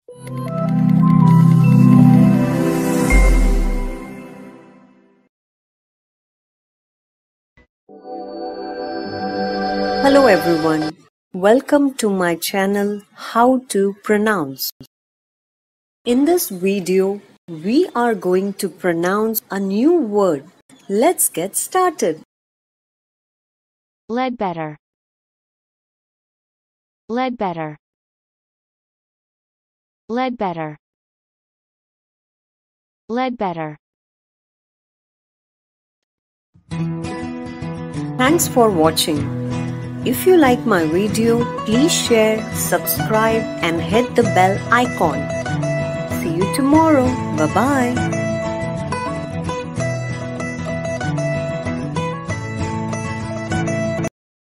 Hello everyone, welcome to my channel How to Pronounce. In this video, we are going to pronounce a new word. Let's get started. Ledbetter. Ledbetter. Ledbetter. Ledbetter. Thanks for watching. If you like my video, please share, subscribe and hit the bell icon. See you tomorrow. Bye-bye.